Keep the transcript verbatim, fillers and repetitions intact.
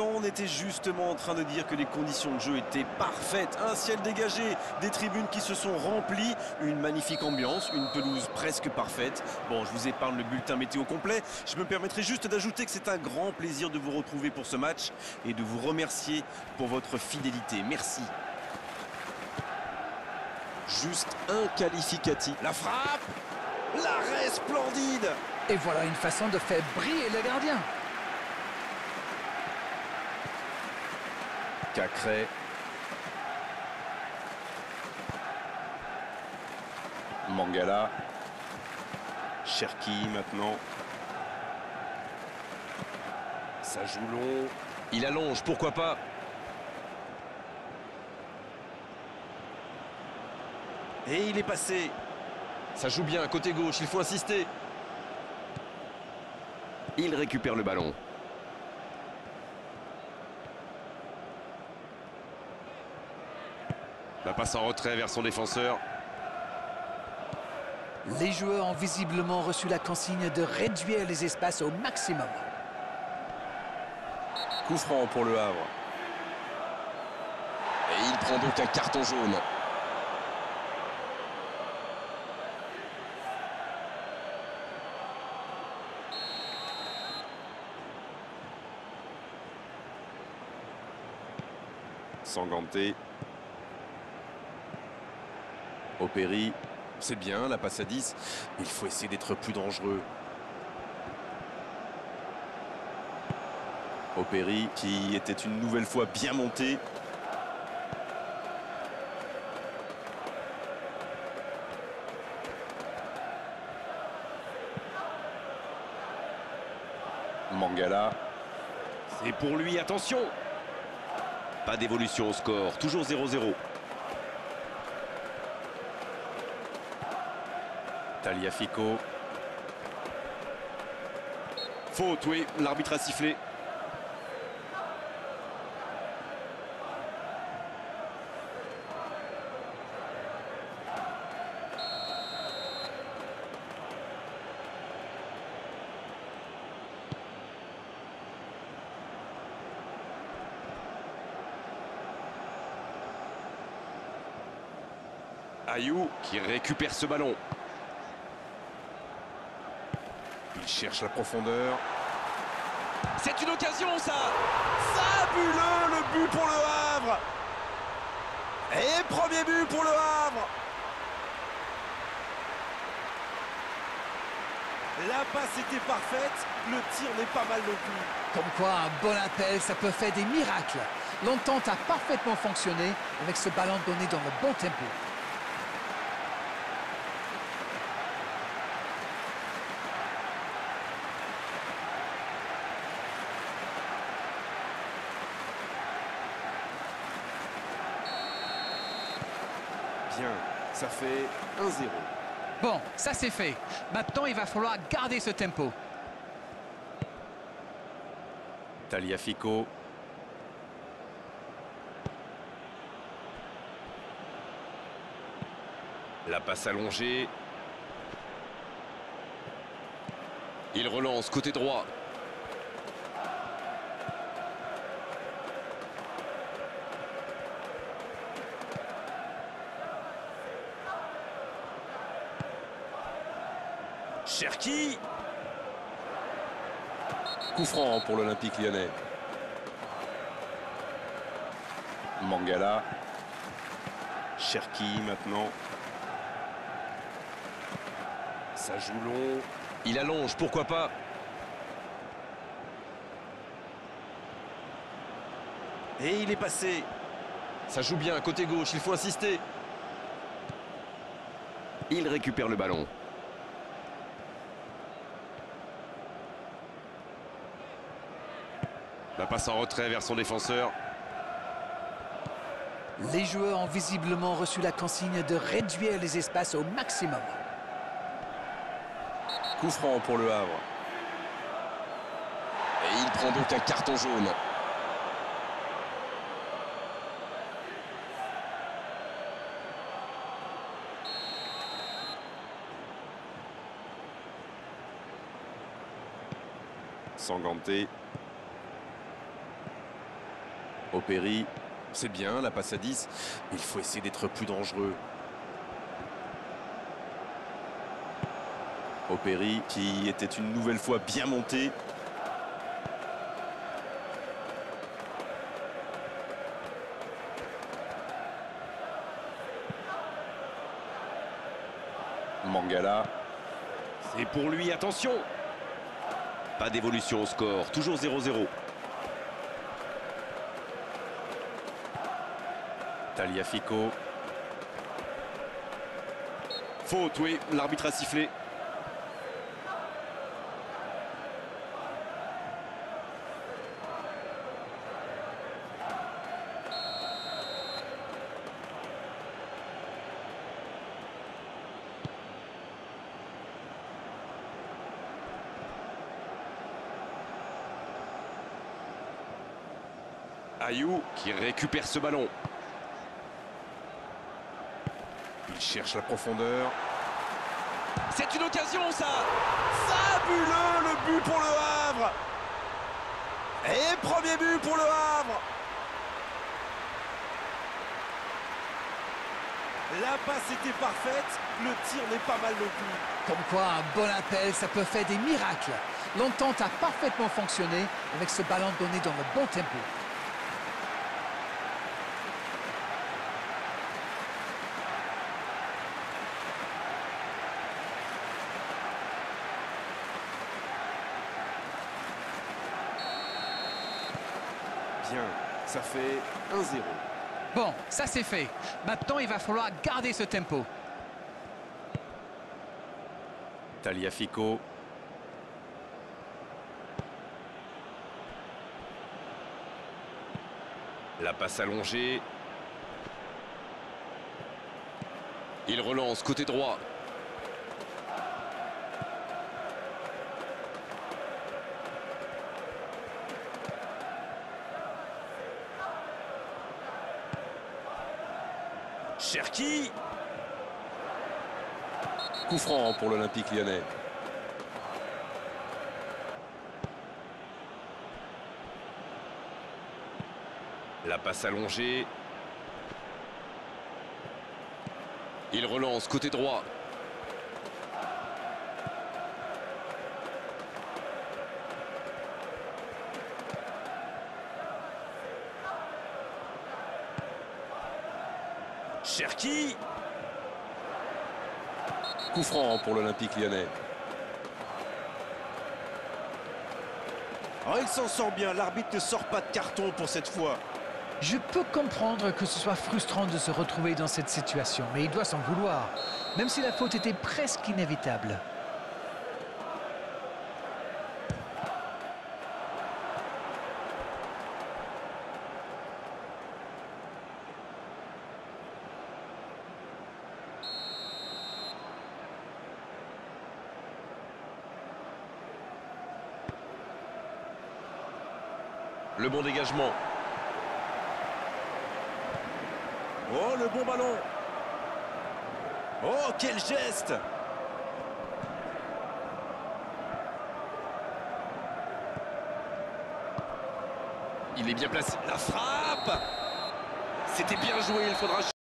l'instant, on était justement en train de dire que les conditions de jeu étaient parfaites. Un ciel dégagé, des tribunes qui se sont remplies, une magnifique ambiance, une pelouse presque parfaite. Bon, je vous épargne le bulletin météo complet. Je me permettrai juste d'ajouter que c'est un grand plaisir de vous retrouver pour ce match et de vous remercier pour votre fidélité. Merci. Juste un qualificatif. La frappe, l'arrêt splendide. Et voilà une façon de faire briller le gardien. Cacré. Mangala. Cherki maintenant. Ça joue long. Il allonge, pourquoi pas. Et il est passé. Ça joue bien, côté gauche, il faut insister. Il récupère le ballon. La passe en retrait vers son défenseur. Les joueurs ont visiblement reçu la consigne de réduire les espaces au maximum. Coup franc pour le Havre. Et il prend donc un carton jaune. Sanganté. Opéry. C'est bien, la passe à dix. Il faut essayer d'être plus dangereux. Opéry qui était une nouvelle fois bien monté. Mangala. C'est pour lui, attention. Pas d'évolution au score, toujours zéro zéro. Taliafico. Faute, oui, l'arbitre a sifflé. Ayou qui récupère ce ballon. Il cherche la profondeur. C'est une occasion, ça. Fabuleux, le but pour le Havre. Et premier but pour le Havre. La passe était parfaite, le tir n'est pas mal non plus. Comme quoi, un bon appel, ça peut faire des miracles. L'entente a parfaitement fonctionné avec ce ballon donné dans le bon tempo. Bien, ça fait un zéro. Bon, ça c'est fait. Maintenant, il va falloir garder ce tempo. Taliafico. La passe allongée. Il relance côté droit. Cherki. Coup franc pour l'Olympique lyonnais. Mangala. Cherki maintenant. Ça joue long. Il allonge, pourquoi pas. Et il est passé. Ça joue bien, côté gauche, il faut insister. Il récupère le ballon. La passe en retrait vers son défenseur. Les joueurs ont visiblement reçu la consigne de réduire les espaces au maximum. Coup franc pour le Havre. Et il prend donc un carton jaune. Sanganté. Opéry, c'est bien, la passe à dix. Il faut essayer d'être plus dangereux. Opéry qui était une nouvelle fois bien monté. Mangala. C'est pour lui, attention. Pas d'évolution au score, toujours zéro zéro. Tagliafico. Faute, oui, l'arbitre a sifflé. Ayou qui récupère ce ballon. Il cherche la profondeur. C'est une occasion, ça. Fabuleux, le but pour le Havre. Et premier but pour le Havre. La passe était parfaite, le tir n'est pas mal non plus. Comme quoi, un bon appel, ça peut faire des miracles. L'entente a parfaitement fonctionné avec ce ballon donné dans le bon tempo. Bien, ça fait un zéro. Bon, ça c'est fait. Maintenant, il va falloir garder ce tempo. Tagliafico. La passe allongée. Il relance côté droit. Cherki. Coup franc pour l'Olympique lyonnais. La passe allongée. Il relance côté droit. Cherki. Coup franc pour l'Olympique lyonnais. Oh, il s'en sort bien, l'arbitre ne sort pas de carton pour cette fois. Je peux comprendre que ce soit frustrant de se retrouver dans cette situation, mais il doit s'en vouloir, même si la faute était presque inévitable. Le bon dégagement. Oh, le bon ballon. Oh, quel geste. Il est bien placé. La frappe. C'était bien joué, il faudra...